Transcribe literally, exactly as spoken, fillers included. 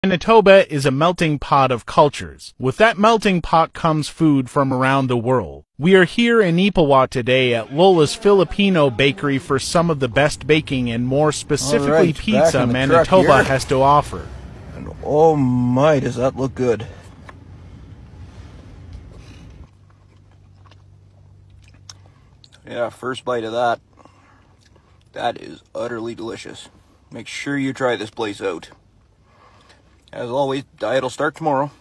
Manitoba is a melting pot of cultures. With that melting pot comes food from around the world. We are here in Neepawa today at Lola's Filipino bakery for some of the best baking and more specifically right, pizza Manitoba has to offer. And oh my, does that look good. Yeah, first bite of that. That is utterly delicious. Make sure you try this place out. As always, diet will start tomorrow.